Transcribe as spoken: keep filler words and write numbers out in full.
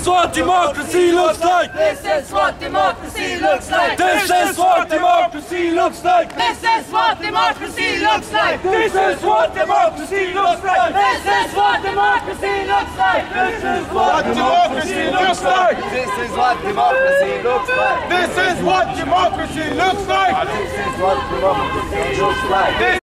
what democracy looks like. This is what democracy looks like. This is what democracy looks like. This is what democracy looks like. This is what democracy looks like. This is what democracy looks like. This is what democracy looks like. This is what democracy looks like. This is what democracy looks like. This is what democracy looks like.